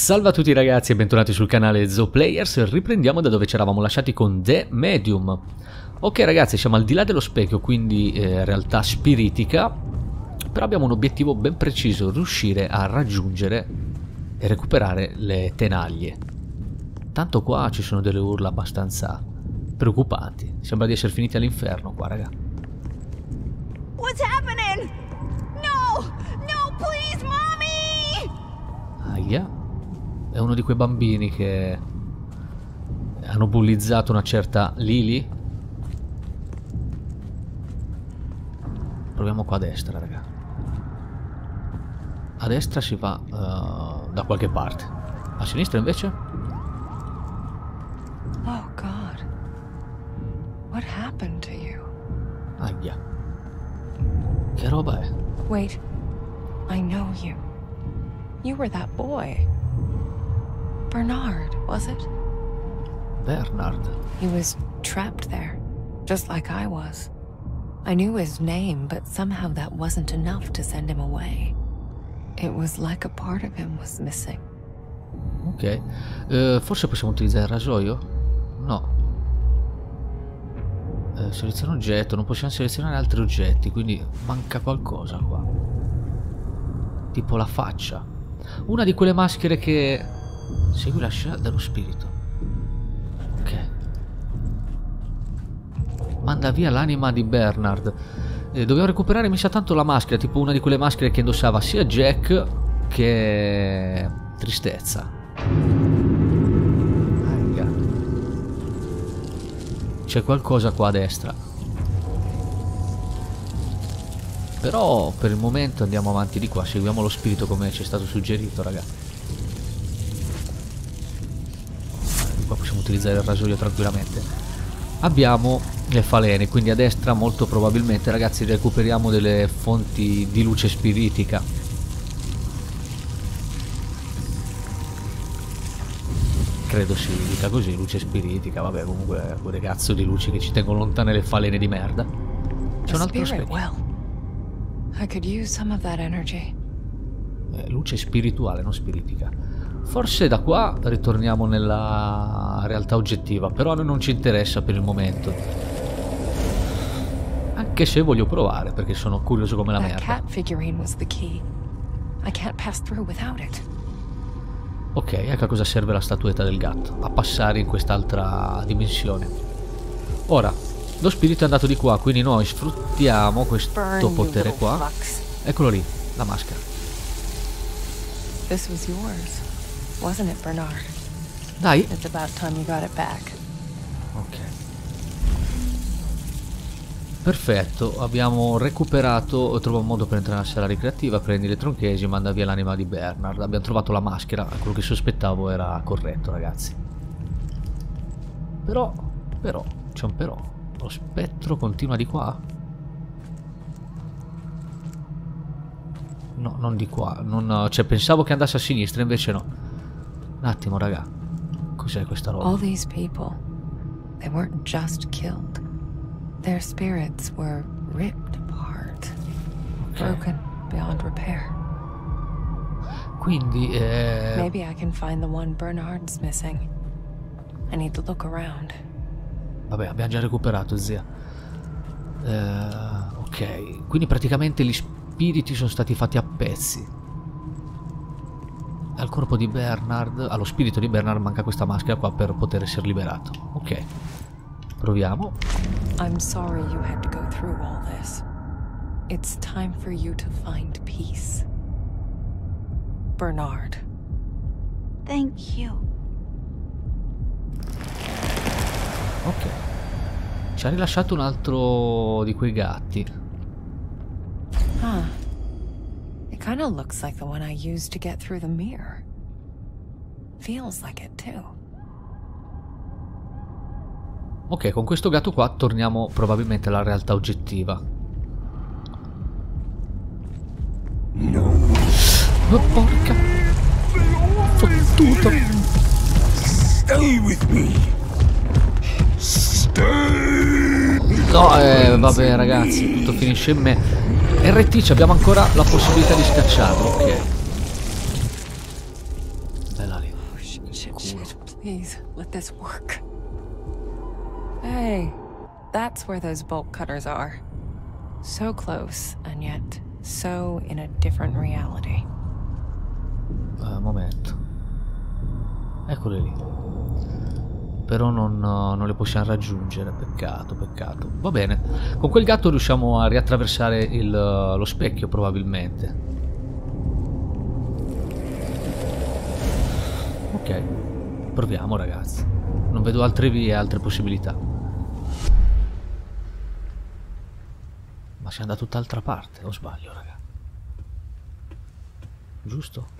Salve a tutti ragazzi e bentornati sul canale ZoPlayers. Riprendiamo da dove ci eravamo lasciati con The Medium. Ok ragazzi, siamo al di là dello specchio, quindi realtà spiritica. Però abbiamo un obiettivo ben preciso: riuscire a raggiungere e recuperare le tenaglie. Tanto qua ci sono delle urla abbastanza preoccupanti. Sembra di essere finiti all'inferno qua, raga. What's happening? No! No, please, mommy! Aia. È uno di quei bambini che hanno bullizzato una certa Lily. Proviamo qua a destra, raga. A destra si va da qualche parte. A sinistra invece? Oh God. What happened to you? Aia. Che roba è? Wait. I know you. You were that boy. Bernard, was it? Bernard. He was trapped there, just like I was. I knew his name, but somehow that wasn't enough to send him away. It was like a part of him was missing. Ok. Forse possiamo utilizzare il rasoio? No. Seleziona oggetto. Non possiamo selezionare altri oggetti, quindi manca qualcosa qua. Tipo la faccia. Una di quelle maschere che... Segui la scena dello spirito. Ok. Manda via l'anima di Bernard. Dobbiamo recuperare, mi sa tanto, la maschera. Tipo una di quelle maschere che indossava sia Jack che... Tristezza. C'è qualcosa qua a destra. Però per il momento andiamo avanti di qua. Seguiamo lo spirito come ci è stato suggerito, raga. Qua possiamo utilizzare il rasoio tranquillamente. Abbiamo le falene, quindi a destra molto probabilmente, ragazzi, recuperiamo delle fonti di luce spiritica. Credo si dica così, luce spiritica. Vabbè, comunque quelle cazzo di luci che ci tengono lontane le falene di merda. C'è un altro specchio. Luce spirituale, non spiritica. Forse da qua ritorniamo nella realtà oggettiva, però a noi non ci interessa per il momento. Anche se voglio provare, perché sono curioso come la merda. Ok, ecco a cosa serve la statuetta del gatto: a passare in quest'altra dimensione. Ora, lo spirito è andato di qua, quindi noi sfruttiamo questo potere qua. Eccolo lì, la maschera. This was yours, wasn't it, Bernard? Dai. It's about time you got it back. Ok. Perfetto, abbiamo recuperato. Trovo un modo per entrare nella sala ricreativa, prendi le tronchesi, manda via l'anima di Bernard. Abbiamo trovato la maschera, quello che sospettavo era corretto, ragazzi. Però, c'è un però. Lo spettro continua di qua? No, non di qua. Non, cioè, pensavo che andasse a sinistra, invece no. Un attimo, raga. Cos'è questa roba? All these people, they weren't just killed. Their spirits were ripped apart, broken beyond repair. Quindi, Maybe I can find the one Bernard's missing. I need to look around. Vabbè, abbiamo già recuperato, zia. Ok, quindi praticamente gli spiriti sono stati fatti a pezzi. Al corpo di Bernard, allo spirito di Bernard manca questa maschera qua per poter essere liberato. Ok, proviamo. I'm sorry you had to go through all this. It's time for you to find peace. Bernard. Thank you. Ok. Ci ha rilasciato un altro di quei gatti. Huh. It kind of looks like the one I used to get through the mirror. Feels like it too. Ok, con questo gatto qua torniamo probabilmente alla realtà oggettiva. No. Oh, porca fottuto. Stay with me. Stay. No, vabbè ragazzi, tutto finisce in me. RT, abbiamo ancora la possibilità di scacciarlo, ok. Bella Please, let this work. Hey, that's where those bolt cutters are. So close, and yet so in a different reality. Momento. Eccole lì. Però non le possiamo raggiungere. Peccato, peccato. Va bene. Con quel gatto riusciamo a riattraversare lo specchio, probabilmente. Ok. Proviamo, ragazzi. Non vedo altre vie, altre possibilità. Ma siamo da tutt'altra parte, o sbaglio, raga? Giusto?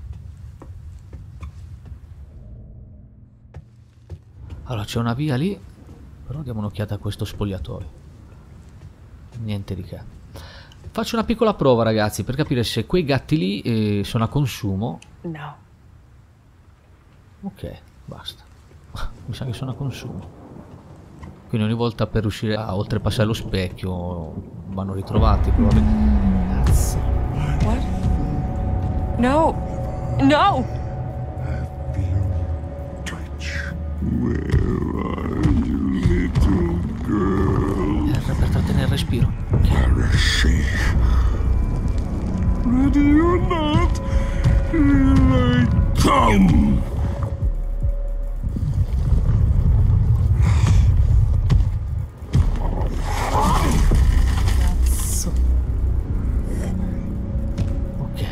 Allora c'è una via lì, però diamo un'occhiata a questo spogliatoio. Niente di che. Faccio una piccola prova, ragazzi, per capire se quei gatti lì sono a consumo. No. Ok, basta. Mi sa che sono a consumo. Quindi ogni volta per riuscire a oltrepassare lo specchio vanno ritrovati probabilmente. Cazzo. What? No! No! Per trattenere il respiro. Heresy. Ready or not, here I come. Cazzo. Ok.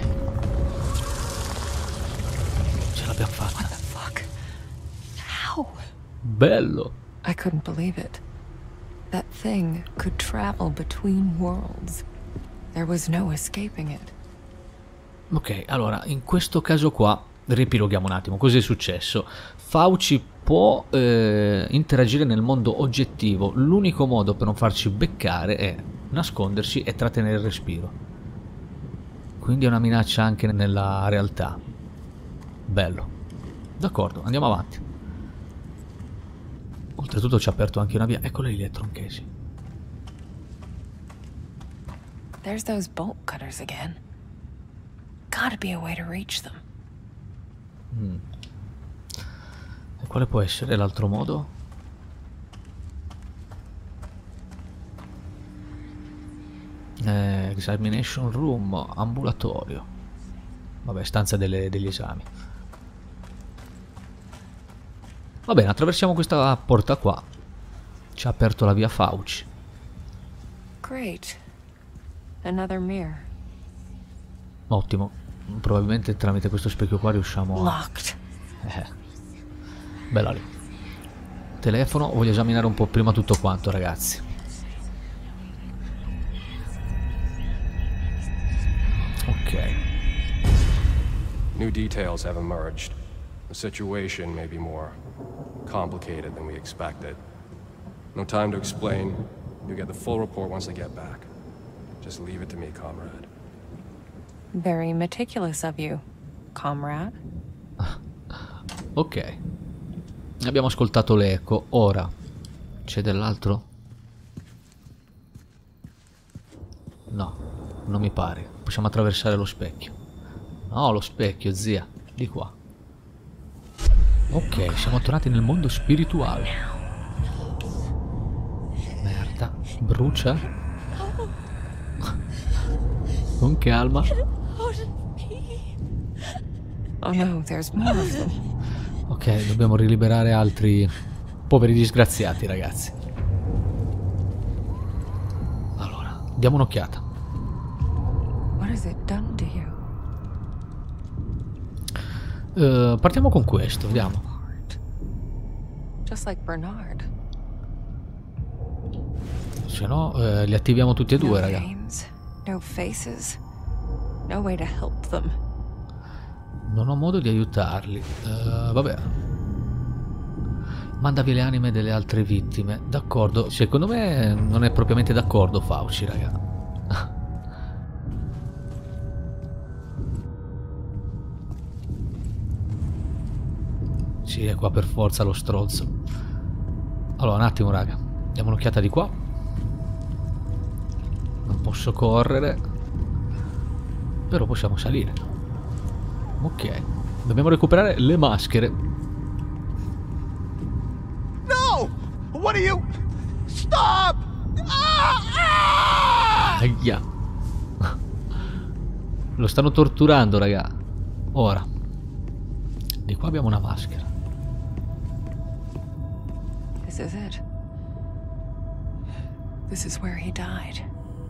Ce l'abbiamo fatta. What the fuck? How? Bello. I couldn't believe it. That thing could travel between worlds. There was no escaping it. Ok, allora, in questo caso qua, riepiloghiamo un attimo, cosa è successo? Fauci può interagire nel mondo oggettivo, l'unico modo per non farci beccare è nascondersi e trattenere il respiro. Quindi è una minaccia anche nella realtà. Bello. D'accordo, andiamo avanti. Oltretutto ci ha aperto anche una via. Ecco le Electron Casey. There's those bolt cutters again. Gotta be a way to reach them. E quale può essere l'altro modo? Examination room, ambulatorio. Vabbè, stanza degli esami. Va bene, attraversiamo questa porta qua. Ci ha aperto la via Fauci. Great. Another mirror. Ottimo. Probabilmente tramite questo specchio qua riusciamo a... Locked. Bella lì. Telefono, voglio esaminare un po' prima tutto quanto, ragazzi. Ok. New details have emerged. The situation may be more complicated than we expected. No time to explain. You'll get the full report once I get back. Just leave it to me, comrade. Very meticulous of you, comrade. Ok. Abbiamo ascoltato l'eco. Ora c'è dell'altro? No, non mi pare. Possiamo attraversare lo specchio. No, lo specchio, zia. Di qua. Ok, siamo tornati nel mondo spirituale. Merda. Brucia. Con calma. Oh no, there's more of them. Ok, dobbiamo riliberare altri poveri disgraziati, ragazzi. Allora, diamo un'occhiata. What has it done to you? Partiamo con questo, vediamo. Just like Bernard. Se no, li attiviamo tutti e due, No raga. names, no faces, no way to help them. Non ho modo di aiutarli. Vabbè. Manda via le anime delle altre vittime. D'accordo. Secondo me non è propriamente d'accordo Fauci, raga. Sì, è qua per forza lo stronzo. Allora, un attimo, raga. Diamo un'occhiata di qua. Non posso correre. Però possiamo salire. Ok. Dobbiamo recuperare le maschere. What are you? Stop! Ah! Aia. Lo stanno torturando, raga. Ora. Di qua abbiamo una maschera. This is it. This is where he died.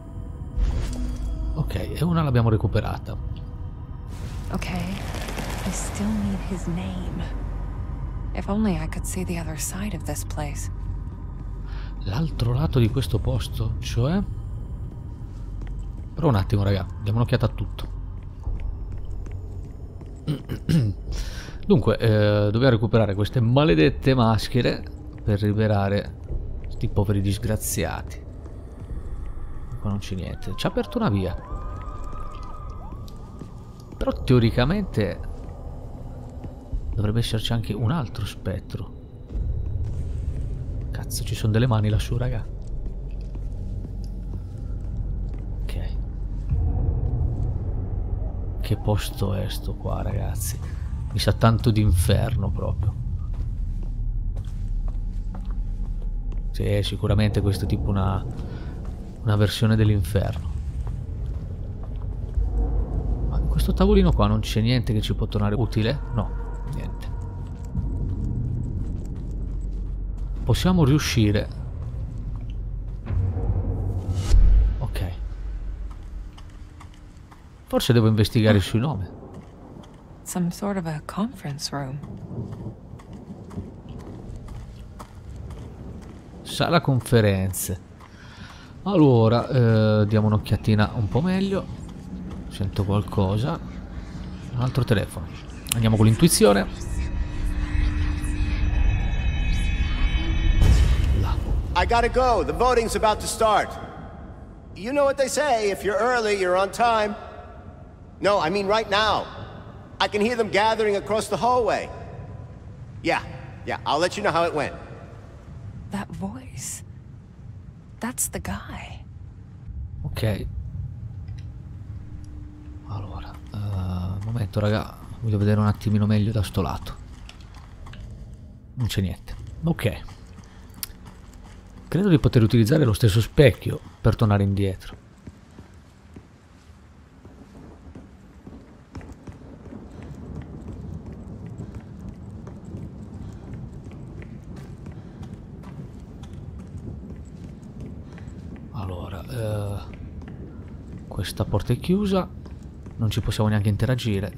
Ok, e una l'abbiamo recuperata. Okay, I still need his name. If only I could see the other side of this place. L'altro lato di questo posto, cioè... Però un attimo, raga, diamo un'occhiata a tutto. Dunque, dobbiamo recuperare queste maledette maschere per liberare questi poveri disgraziati. Qua non c'è niente. Ci ha aperto una via. Però teoricamente dovrebbe esserci anche un altro spettro. Cazzo, ci sono delle mani lassù, raga. Ok. Che posto è sto qua, ragazzi? Mi sa tanto d'inferno proprio. Sì, sicuramente questo è tipo una versione dell'inferno. Ma in questo tavolino qua non c'è niente che ci può tornare utile? No, niente. Possiamo riuscire. Ok. Forse devo investigare il suo nome. Some sort of a conference room. Sala conferenze. Allora, diamo un'occhiatina un po' meglio. Sento qualcosa. Un altro telefono. Andiamo con l'intuizione. Là. I gotta go. The voting's about to start. You know what they say, if you're early, you're on time. No, I mean right now. I can hear them gathering across the hallway. Yeah, I'll let you know how it went. That voice. That's the guy. Ok. Allora, un momento, raga. Voglio vedere un attimino meglio da sto lato. Non c'è niente. Ok. Credo di poter utilizzare lo stesso specchio per tornare indietro. Allora, questa porta è chiusa. Non ci possiamo neanche interagire.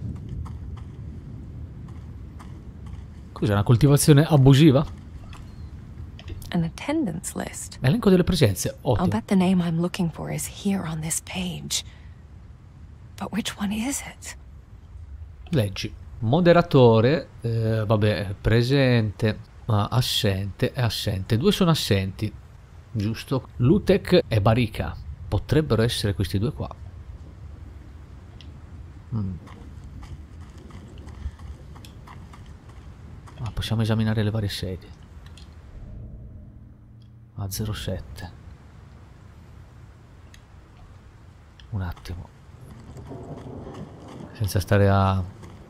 Cos'è, una coltivazione abusiva? An attendance list. Elenco delle presenze. I'll Ottimo. bet the name I'm looking for is here on this page. But which one is it? Leggi. Moderatore, vabbè, presente, assente e assente. Due sono assenti, giusto? Lutek e Barika. Potrebbero essere questi due qua. Possiamo esaminare le varie sedie. A 07. Un attimo. Senza stare a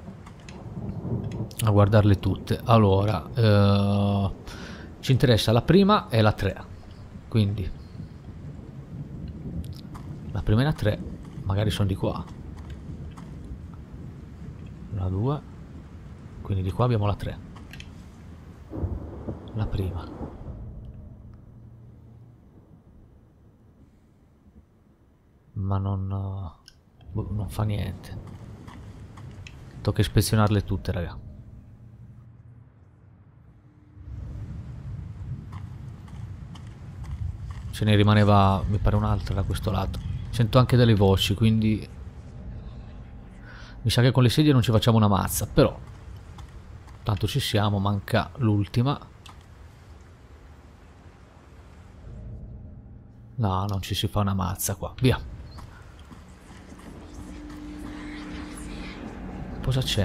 guardarle tutte. Allora, ci interessa la prima e la 3. Quindi la prima e la 3 magari sono di qua. La 2. Quindi di qua abbiamo la 3. La prima. Ma non fa niente. Tocca ispezionarle tutte, raga. Ce ne rimaneva, mi pare, un'altra da questo lato. Sento anche delle voci, quindi mi sa che con le sedie non ci facciamo una mazza. Però tanto ci siamo, manca l'ultima. No, non ci si fa una mazza qua. Via. Cosa c'è?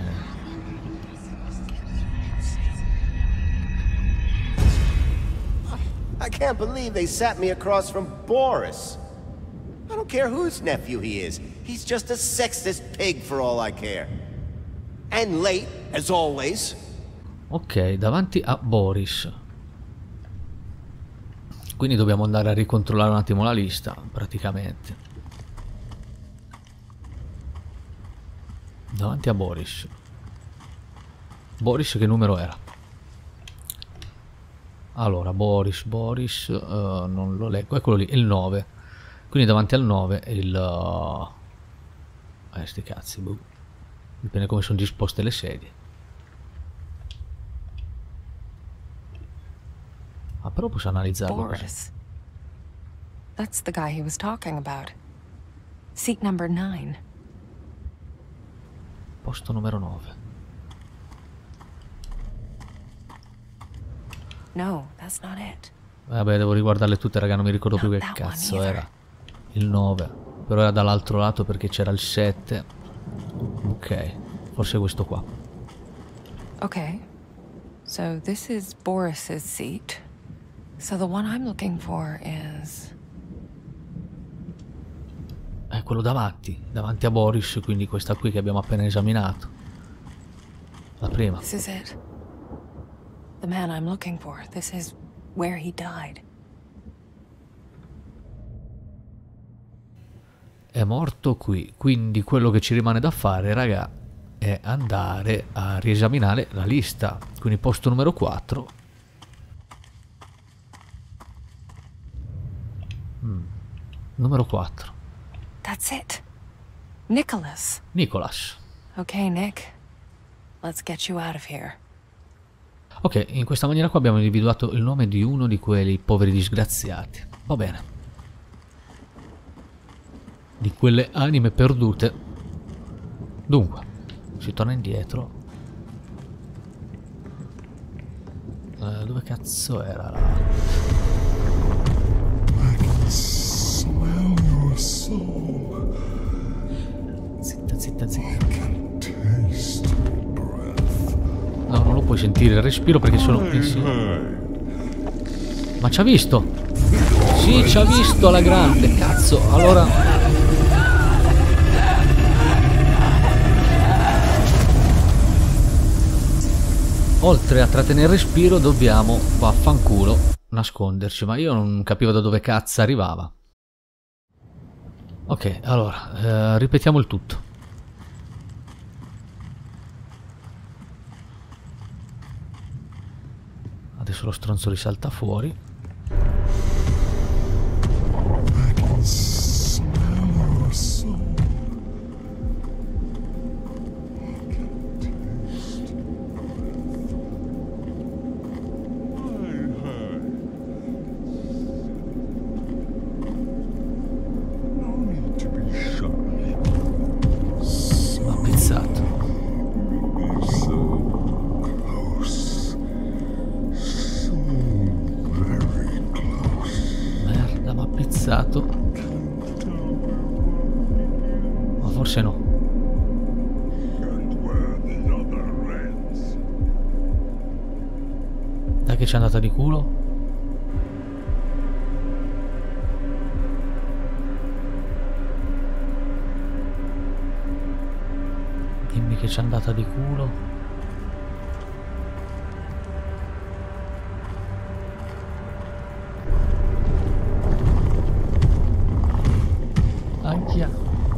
I can't believe they sat me across from Boris. I don't care whose nephew he is. He's just a sexist pig for all I care. And late, as always. Ok, davanti a Boris. Quindi dobbiamo andare a ricontrollare un attimo la lista, praticamente. Davanti a Boris. Boris che numero era? Allora, Boris, non lo leggo, eccolo lì, il 9. Quindi davanti al 9 è il... sti cazzi, boh. Dipende come sono disposte le sedie. Ah, però posso analizzarlo così. Boris. That's the guy he was talking about. Seat number 9. Posto numero 9. No, that's not it. Vabbè, devo riguardarle tutte, raga, non mi ricordo più che Not that one cazzo either. era. Il 9. Però era dall'altro lato perché c'era il 7. Ok, forse questo qua. Okay. So this is Boris's seat. So the one I'm looking for is... È quello davanti a Boris, quindi questa qui che abbiamo appena esaminato. La prima. This is it. The man I'm looking for. This is where he died. È morto qui, quindi quello che ci rimane da fare, raga, è andare a riesaminare la lista. Quindi posto numero 4. Numero 4. That's it. Nicholas. Nicholas. Okay, Nick. Let's get you out of here. Ok, in questa maniera qua abbiamo individuato il nome di uno di quei poveri disgraziati. Va bene. Di quelle anime perdute. Dunque, si torna indietro. Dove cazzo era la... Smell your soul. Zitta, zitta, zitta. Taste breath. No, non lo puoi sentire il respiro perché sono... Ma ci ha visto? Sì, ci ha visto alla grande, cazzo. Allora... oltre a trattenere il respiro dobbiamo, vaffanculo, nasconderci. Ma io non capivo da dove cazzo arrivava. Ok, allora, ripetiamo il tutto. Adesso lo stronzo risalta fuori. I can smell your soul. M'ha pizzato. Merda, m'ha pizzato. Ma forse no. Dai che c'è andata di culo. Dimmi che c'è andata di culo. Anch'ia.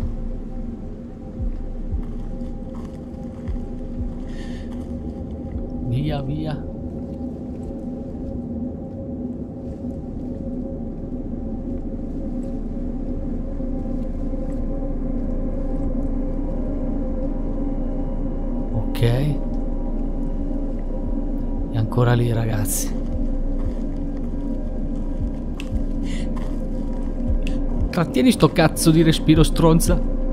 Via, via. Ok. È ancora lì, ragazzi. Trattieni sto cazzo di respiro, stronza.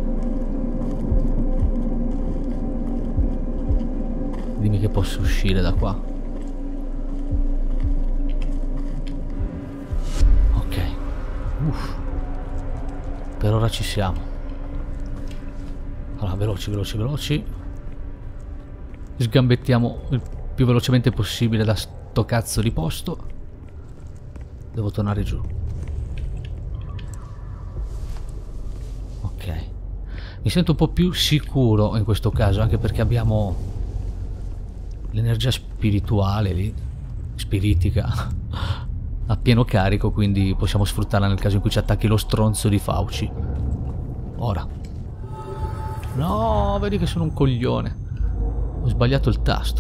Dimmi che posso uscire da qua. Ok. Uff. Per ora ci siamo. Allora, veloci, veloci, veloci. Sgambettiamo il più velocemente possibile da sto cazzo di posto. Devo tornare giù. Ok. Mi sento un po' più sicuro in questo caso, anche perché abbiamo l'energia spirituale lì, spiritica, a pieno carico, quindi possiamo sfruttarla nel caso in cui ci attacchi lo stronzo di Fauci. Ora. No, vedi che sono un coglione. Ho sbagliato il tasto.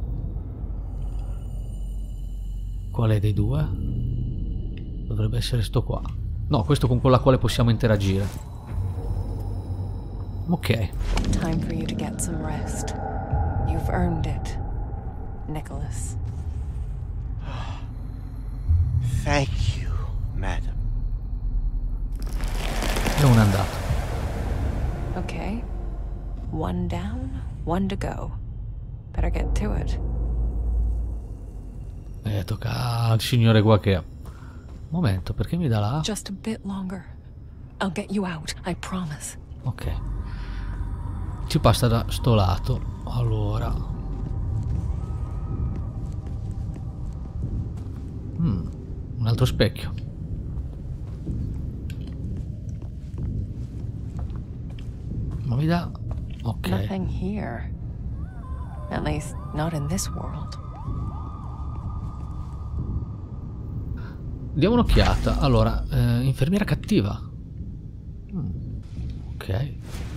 Qual è dei due? Dovrebbe essere sto qua. No, questo con la quale possiamo interagire. Ok. Time for you to get some rest. You've earned it, Nicholas. Thank you, madam. È un andato. Okay. One down, one to go. Better get to it. Tocca al signore qua che... Momento, perché mi dà la... Just a bit longer. I'll get you out, I promise. Ok. Ci passa da sto lato. Allora. Un altro specchio. Ma mi dà... Ok. Nothing here. At least not in this world. Diamo un'occhiata. Allora, infermiera cattiva. Ok.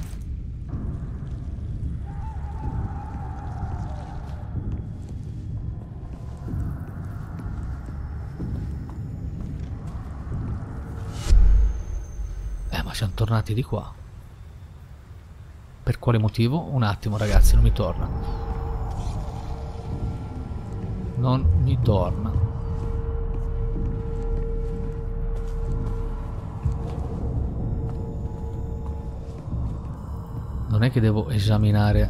Ma siamo tornati di qua. Per quale motivo? Un attimo, ragazzi, non mi torna. Non mi torna. Non è che devo esaminare.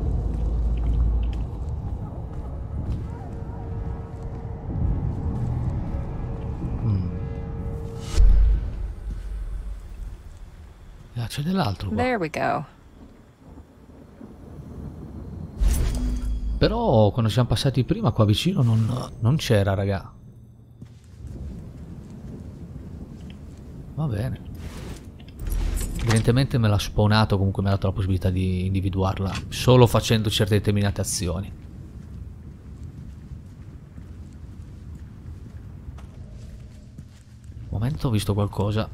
C'è dell'altro qua. There we go. Però quando siamo passati prima qua vicino non c'era, raga. Va bene. Evidentemente me l'ha spawnato, comunque mi ha dato la possibilità di individuarla solo facendo certe determinate azioni. Momento, ho visto qualcosa.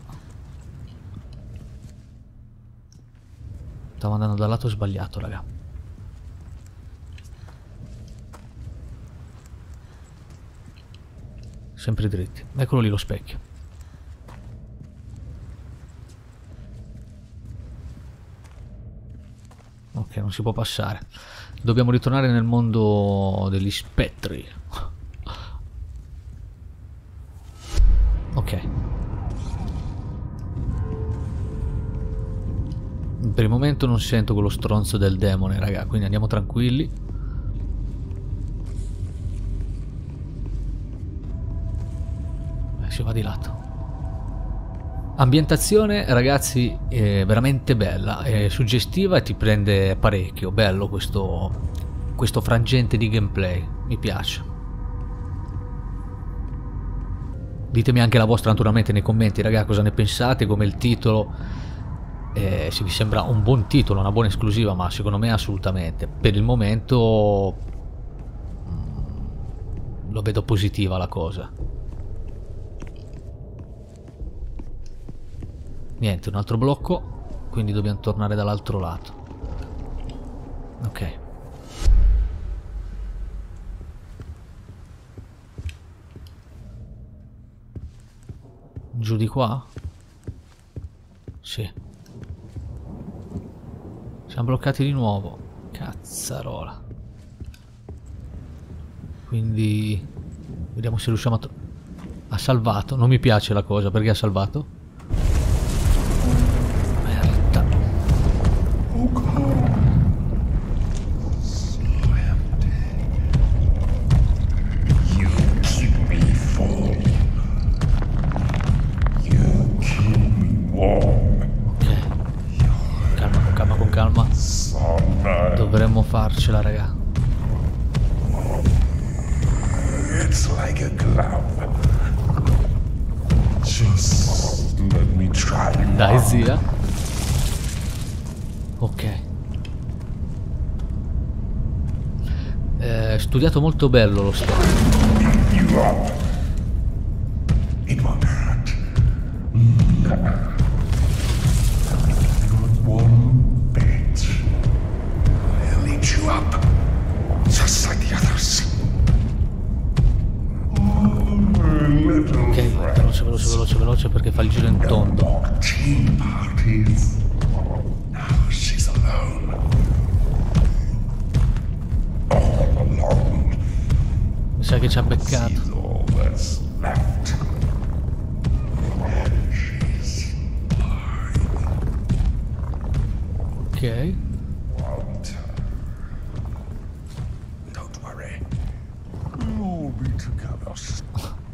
Stavo andando dal lato sbagliato, raga. Sempre dritti. Eccolo lì lo specchio. Ok, non si può passare. Dobbiamo ritornare nel mondo degli spettri. Ok. Per il momento non sento quello stronzo del demone, raga, quindi andiamo tranquilli. Si va di lato. Ambientazione, ragazzi, è veramente bella, è suggestiva e ti prende parecchio. Bello questo frangente di gameplay, mi piace. Ditemi anche la vostra naturalmente nei commenti, raga, cosa ne pensate, come il titolo. Se vi sembra un buon titolo, una buona esclusiva, ma secondo me assolutamente. Per il momento lo vedo positiva la cosa. Niente, un altro blocco, quindi dobbiamo tornare dall'altro lato. Ok. Giù di qua? Sì. Siamo bloccati di nuovo. Cazzarola. Quindi vediamo se riusciamo a... Ha salvato. Non mi piace la cosa. Perché ha salvato? Merda. You keep me full. You keep me warm. Ok. Calma, con calma, con calma. Dovremmo farcela, raga. It's like a glove. Just let me try. Dai, zia. Ok. Studiato molto bello lo storia. You up. little Ok, friend. veloce, veloce, veloce, veloce perché fa il giro in tondo. Dog tea parties. Now she's alone. All alone. Mi sa che ci ha beccato. She's all that's left. She's Ok. want her. Don't worry. We'll be together soon.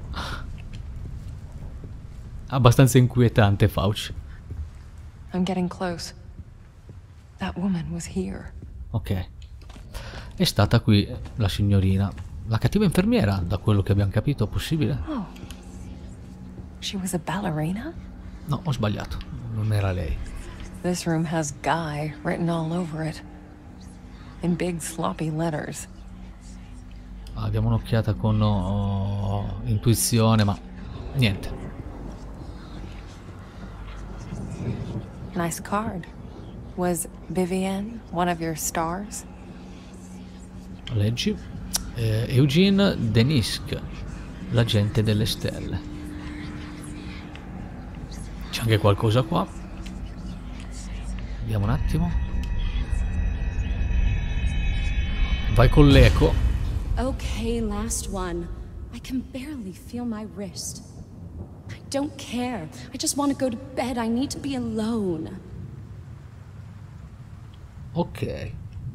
Abbastanza inquietante, Fauci. I'm getting close. That woman was here. Ok. È stata qui la signorina. La cattiva infermiera, da quello che abbiamo capito, possibile? Oh. She was a ballerina? No, ho sbagliato. Non era lei. This room has Guy written all over it. In big sloppy letters. Ah, diamo un'occhiata con intuizione, ma niente. Nice card. Was Vivienne one of your stars? Leggi. Eugene Denisk, l'agente delle stelle. C'è anche qualcosa qua. Vediamo un attimo. Vai con l'eco. Okay, last one. I can barely feel my wrist. I don't care. I just want to go to bed. I need to be alone. Ok.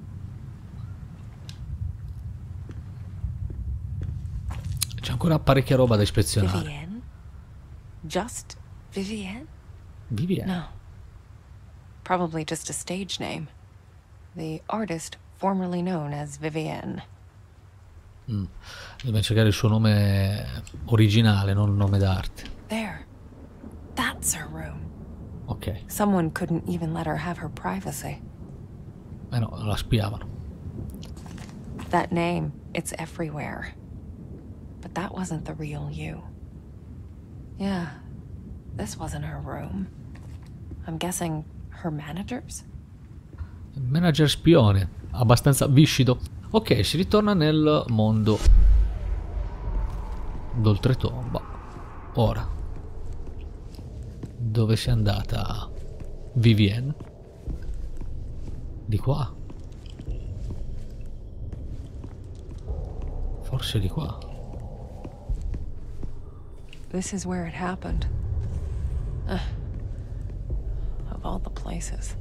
C'è ancora parecchia roba da ispezionare. Vivienne? Just Vivienne? Vivienne. No. Probably just a stage name. The artist formerly known as Vivienne. Dobbiamo cercare il suo nome originale, non il nome d'arte. There. That's her room. Ok. Someone couldn't even let her have her privacy. No, la spiavano. That name, it's everywhere. But that wasn't the real you. Yeah, this wasn't her room. I'm guessing her manager's? Manager spione, abbastanza viscido. Ok, si ritorna nel mondo d'oltretomba. Ora, dove sei andata Vivienne? Di qua? Forse di qua. This is where it happened. Of all the places.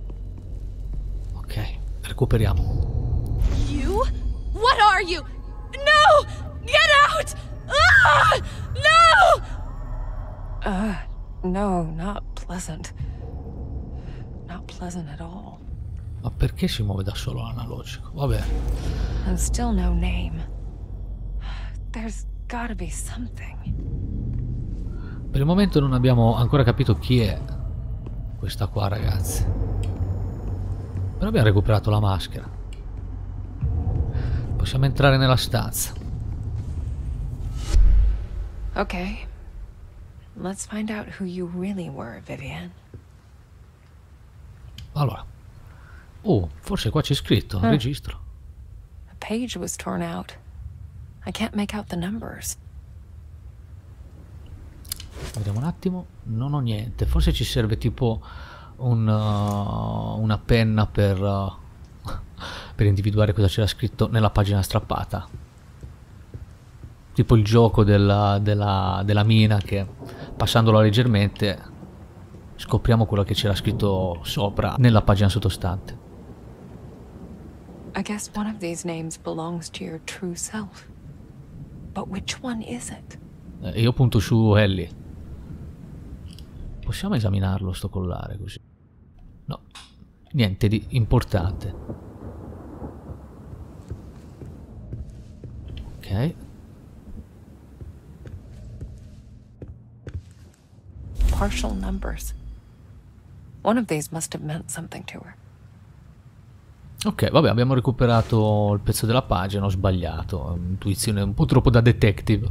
Ok, recuperiamo. You? What are you? No! Get out! Ah! No! No, not pleasant. Not pleasant at all. Ma perché si muove da solo l'analogico? Vabbè. And still no name. There's gotta be something. Per il momento non abbiamo ancora capito chi è questa qua, ragazzi. Però abbiamo recuperato la maschera. Possiamo entrare nella stanza. Okay. Let's find out who you really were, Vivienne. Allora. Oh, forse qua c'è scritto, registro. The page was torn out. I can't make out the numbers. Vediamo un attimo. Non ho niente. Forse ci serve tipo una penna per individuare cosa c'era scritto nella pagina strappata. Tipo il gioco della mina che passandola leggermente scopriamo quello che c'era scritto sopra nella pagina sottostante. I guess one of these names belongs to your true self. But which one is it? Io punto su Ellie. Possiamo esaminarlo sto collare così? No, niente di importante. Ok. Partial numbers. One of these must have meant something to her. Ok, vabbè, abbiamo recuperato il pezzo della pagina, ho sbagliato. Intuizione un po' troppo da detective.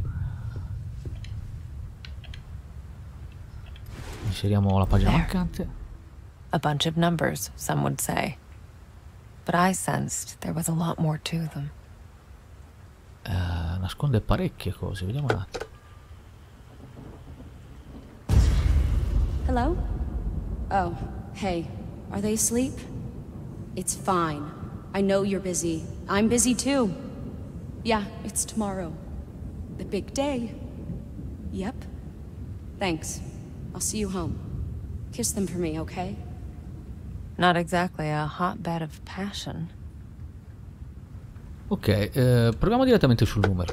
Inseriamo la pagina There. mancante. A bunch of numbers, some would say. But I sensed there was a lot more to them. Nasconde parecchie cose, vediamo un attimo. Hello? Oh, hey. Are they asleep? It's fine. I know you're busy. I'm busy too. Yeah, it's tomorrow. The big day. Yep. Thanks. I'll see you home. Kiss them for me, okay? Not exactly a hotbed of passion. Ok, proviamo direttamente sul numero.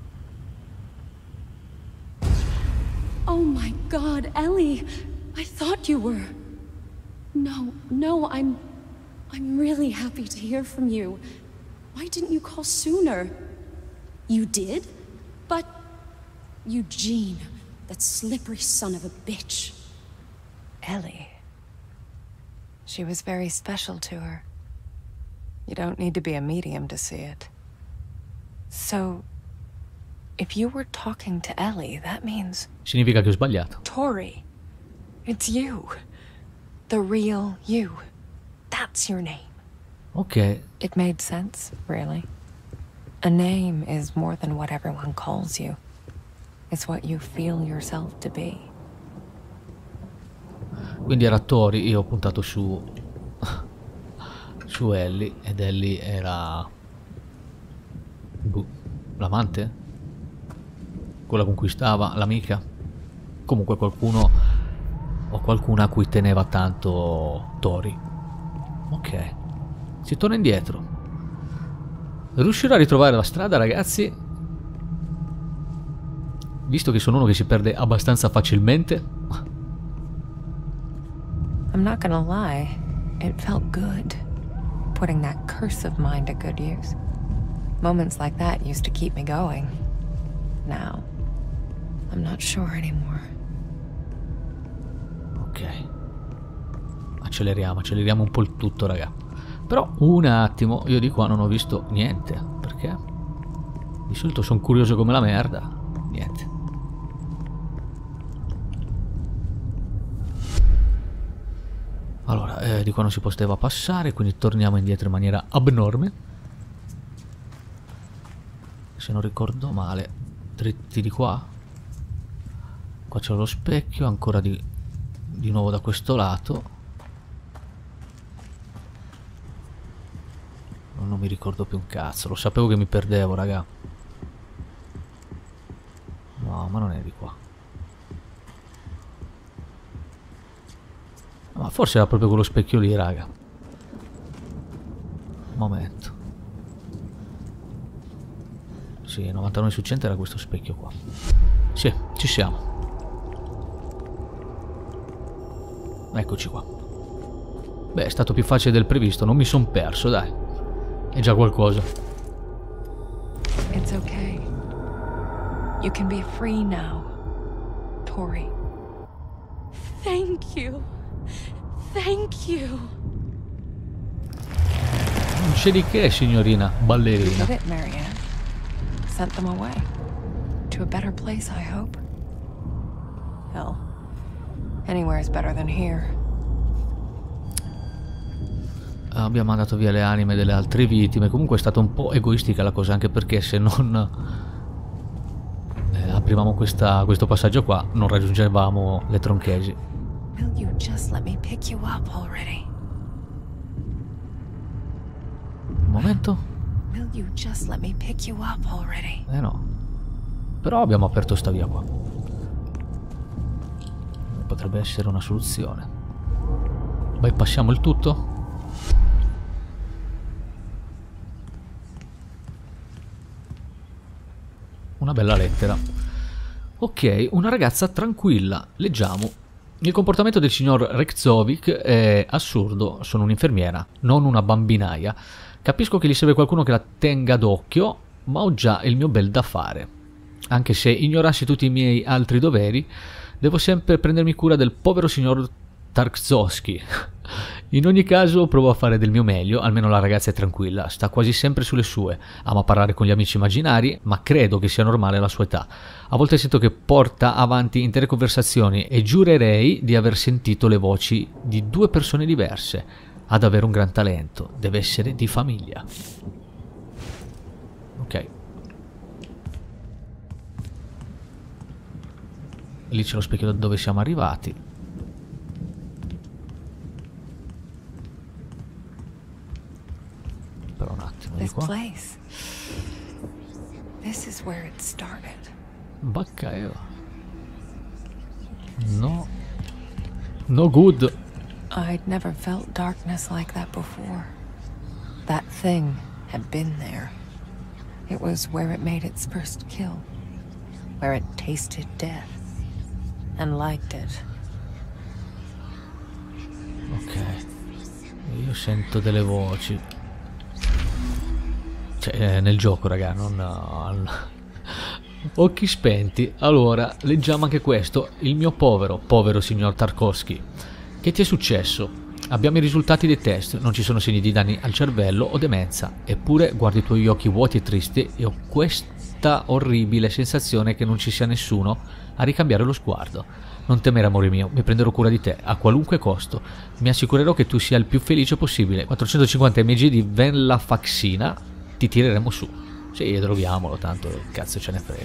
Oh my god, Ellie! I thought you were... No, I'm really happy to hear from you. Why didn't you call sooner? You did? But... Eugene, that slippery son of a bitch. Ellie. She was very special to her. You don't need to be a medium to see it. So, if you were talking to Ellie, that means... Significa che ho sbagliato. Tori. It's you. The real you. That's your name. Ok. It made sense, really. A name is more than what everyone calls you. It's what you feel yourself to be. Quindi era Tori, io ho puntato su Ellie ed Ellie era l'amante? Quella con cui stava, l'amica? Comunque qualcuno o qualcuna a cui teneva tanto Tori. Ok, si torna indietro. Riuscirò a ritrovare la strada, ragazzi? Visto che sono uno che si perde abbastanza facilmente. I'm not gonna lie, it felt good, putting that curse of mine to good use. Moments like that used to keep me going. Now, I'm not sure anymore. Ok. Acceleriamo un po' il tutto, raga. Però un attimo, io di qua non ho visto niente. Perché? Di solito sono curioso come la merda. Niente. Allora, di qua non si poteva passare, quindi torniamo indietro in maniera abnorme. Se non ricordo male, dritti di qua. Qua c'è lo specchio, ancora di nuovo da questo lato. Non mi ricordo più un cazzo, lo sapevo che mi perdevo, raga. No, ma non è di qua. Ma forse era proprio quello specchio lì, raga. Momento. Sì, 99 su 100 era questo specchio qua. Sì, ci siamo. Eccoci qua. Beh, è stato più facile del previsto, non mi son perso, dai. È già qualcosa. It's okay. You can be free now, Tori. Thank you. Thank you. Non c'è di che, signorina ballerina. Did it, Marianne? Sent them away. To a better place, I hope. Hell, anywhere's better than here. Abbiamo mandato via le anime delle altre vittime. Comunque è stata un po' egoistica la cosa, anche perché se non aprivamo questo passaggio qua non raggiungevamo le tronchesi. Will you just let me pick you up already? Un momento. Will you just let me pick you up already? No. Però abbiamo aperto sta via qua. Potrebbe essere una soluzione. Bypassiamo il tutto. Una bella lettera. Ok, una ragazza tranquilla. Leggiamo. Il comportamento del signor Rekzovic è assurdo. Sono un'infermiera, non una bambinaia. Capisco che gli serve qualcuno che la tenga d'occhio, ma ho già il mio bel da fare. Anche se ignorassi tutti i miei altri doveri, devo sempre prendermi cura del povero signor Tarkovsky. In ogni caso provo a fare del mio meglio, almeno la ragazza è tranquilla, sta quasi sempre sulle sue, ama parlare con gli amici immaginari, ma credo che sia normale alla sua età. A volte sento che porta avanti intere conversazioni e giurerei di aver sentito le voci di due persone diverse. Ha davvero un gran talento, deve essere di famiglia. Ok. Lì c'è lo specchio da dove siamo arrivati. qua. place. This is where it started. Bacca Eva. No. No good. I'd never felt darkness like that before. That thing had been there. It was where it made its first kill. Where it tasted death. And liked it. Ok. Io sento delle voci. Cioè, nel gioco, raga, non... Occhi spenti. Allora, leggiamo anche questo. Il mio povero signor Tarkovsky. Che ti è successo? Abbiamo i risultati dei test. Non ci sono segni di danni al cervello o demenza. Eppure guardi i tuoi occhi vuoti e tristi e ho questa orribile sensazione che non ci sia nessuno a ricambiare lo sguardo. Non temere, amore mio, mi prenderò cura di te, a qualunque costo. Mi assicurerò che tu sia il più felice possibile. 450 mg di venlafaxina, ti tireremo su. Sì, droviamolo, tanto che cazzo ce ne frega.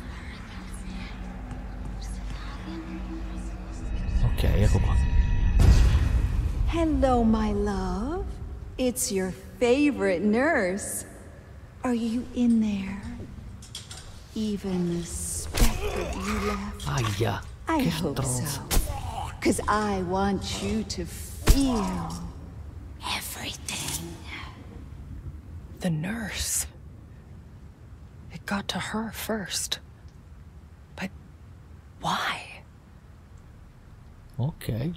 Ok, ecco qua. Hello, my love. It's your favorite nurse. Are you in there? Even the speck of you left? Aia. I hope so. 'Cause I want you to feel everything. The nurse. It got to her first. But why? Ok.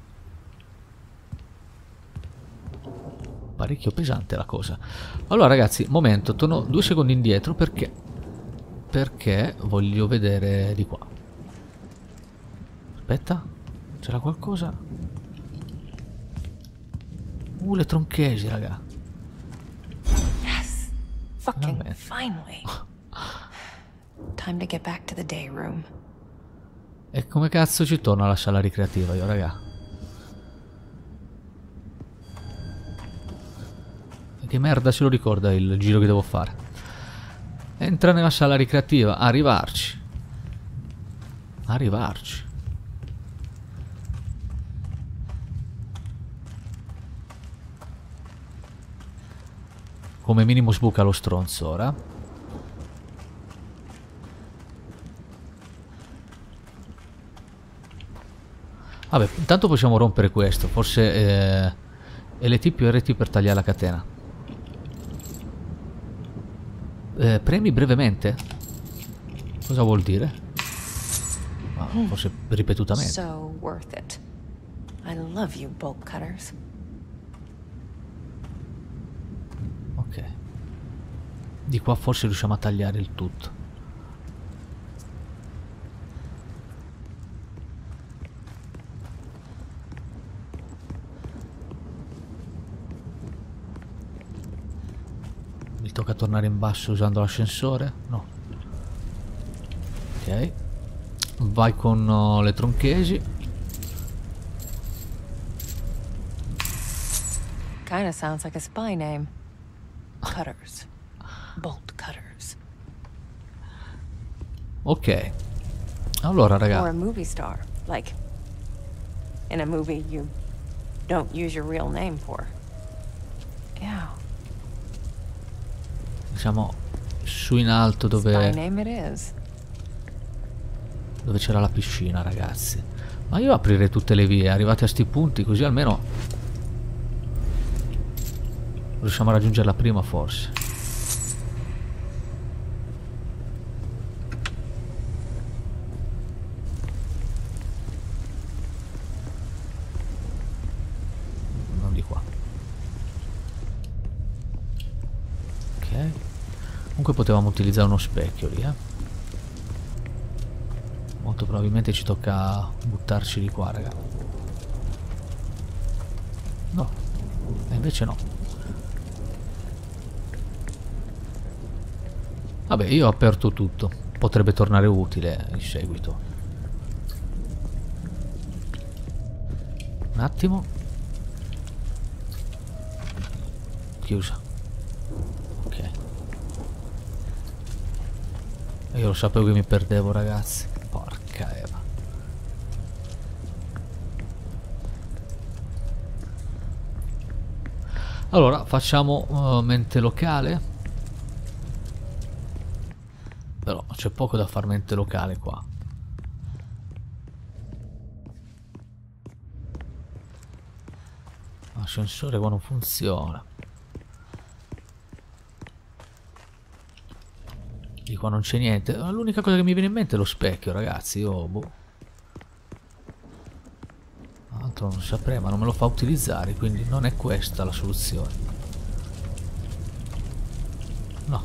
Parecchio pesante la cosa. Allora ragazzi, momento, torno 2 secondi indietro perché voglio vedere di qua. Aspetta, c'era qualcosa? Le tronchesi, raga. Yes. Fucking Vabbè. finally. Time to get back to the day room. E come cazzo ci torno alla sala ricreativa io, raga? Che merda se lo ricorda il giro che devo fare? Entra nella sala ricreativa, arrivarci. Come minimo sbuca lo stronzo ora. Vabbè, intanto possiamo rompere questo. Forse LT più RT per tagliare la catena. Premi brevemente? Cosa vuol dire? Ah, forse ripetutamente. So worth it. I love you, bolt cutters. Ok. Di qua forse riusciamo a tagliare il tutto. Mi tocca tornare in basso usando l'ascensore? No. Ok. Vai con le tronchesi. Kinda sounds like a spy name. Cutters. Bolt cutters. Ok. Allora, Or a raga. movie star. Like, in a movie you don't use your real name for. Yeah. Siamo su in alto Spy dove name it is. c'era la piscina, ragazzi. Ma io aprirei tutte le vie, arrivati a sti punti, così almeno riusciamo a raggiungerla prima, forse. Non di qua. Ok. Comunque potevamo utilizzare uno specchio lì, Molto probabilmente ci tocca buttarci di qua, raga. No. E invece no. Vabbè, io ho aperto tutto. Potrebbe tornare utile in seguito. Un attimo. Chiusa. Ok. Io lo sapevo che mi perdevo, ragazzi. Porca Eva. Allora, facciamo mente locale. Però c'è poco da far mente locale qua. L'ascensore qua non funziona. Di qua non c'è niente. L'unica cosa che mi viene in mente è lo specchio, ragazzi. Io, boh. Altro non saprei, ma non me lo fa utilizzare, quindi non è questa la soluzione. No.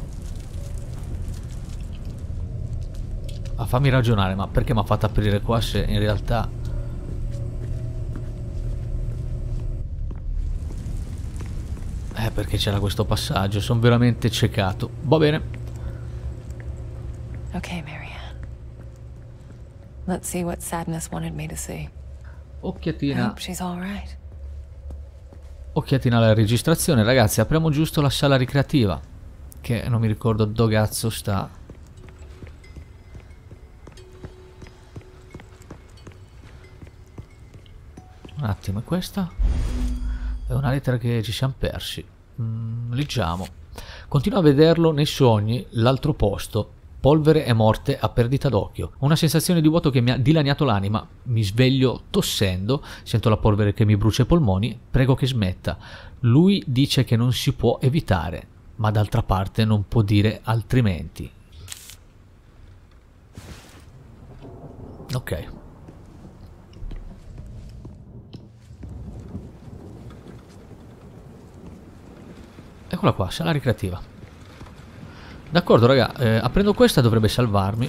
Ma fammi ragionare, ma perché mi ha fatto aprire qua se in realtà... perché c'era questo passaggio, sono veramente ciecato. Va bene. Ok, Marianne. Let's see what Sadness wanted me to see. Occhiatina. Hope she's all right. Occhiatina alla registrazione, ragazzi. Apriamo giusto la sala ricreativa, che non mi ricordo dove cazzo sta. Un attimo, è questa? È una lettera che ci siamo persi. Leggiamo. Continuo a vederlo nei sogni, l'altro posto. Polvere e morte a perdita d'occhio. Una sensazione di vuoto che mi ha dilaniato l'anima. Mi sveglio tossendo, sento la polvere che mi brucia i polmoni, prego che smetta. Lui dice che non si può evitare, ma d'altra parte non può dire altrimenti. Ok. Eccola qua, sala ricreativa. D'accordo, raga, aprendo questa dovrebbe salvarmi.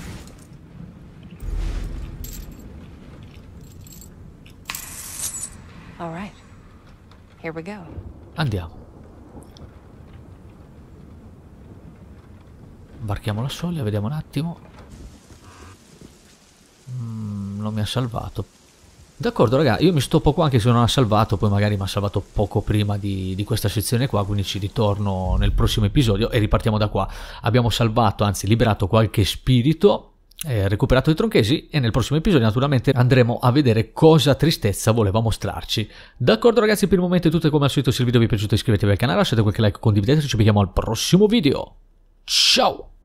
All right. Here we go. Andiamo. Varchiamo la soglia, vediamo un attimo. Non mi ha salvato. D'accordo, raga, io mi stoppo qua anche se non ha salvato, poi magari mi ha salvato poco prima di questa sezione qua, quindi ci ritorno nel prossimo episodio e ripartiamo da qua. Abbiamo salvato, anzi liberato qualche spirito, recuperato i tronchesi e nel prossimo episodio naturalmente andremo a vedere cosa tristezza voleva mostrarci. D'accordo ragazzi, per il momento è tutto, come al solito se il video vi è piaciuto iscrivetevi al canale, lasciate qualche like, condividete, ci vediamo al prossimo video. Ciao!